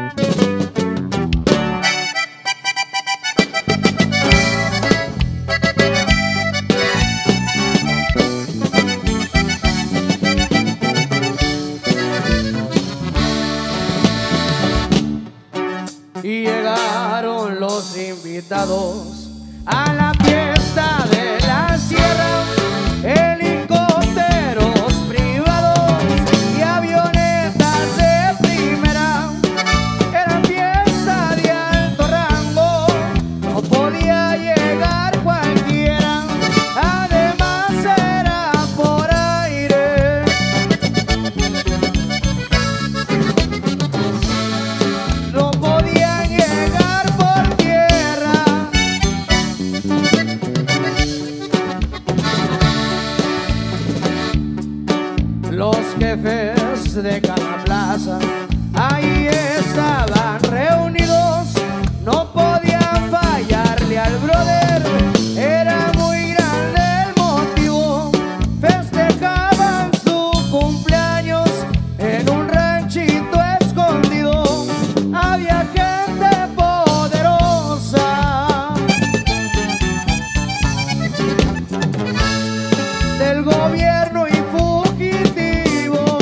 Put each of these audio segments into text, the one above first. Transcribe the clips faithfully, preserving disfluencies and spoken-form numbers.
Y llegaron los invitados a la fiesta de la sierra, helicópteros privados y avionetas de primera. Era fiesta de alto rango, no podía llegar cualquiera, además era por aire. No podían llegar por tierra. Los jefes de cada plaza ahí estaban reunidos, no podían fallarle al brother, era muy grande el motivo. Festejaban su cumpleaños en un ranchito escondido, había gente poderosa del gobierno y fugitivo.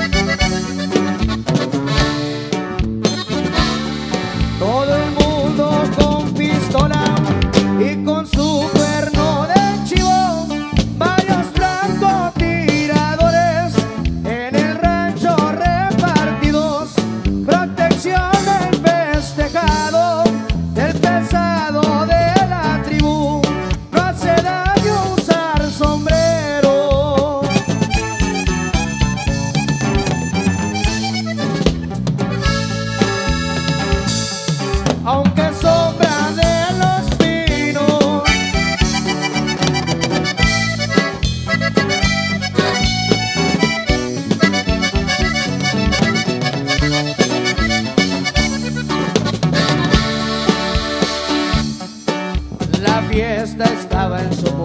Todo el mundo con pistola y con su cuerno de chivo, varios francotiradores en el rancho repartidos, protección del festejado, del pesado de la tribu, no hace daño usar sombrero. Aunque sombra de los pinos, la fiesta estaba en su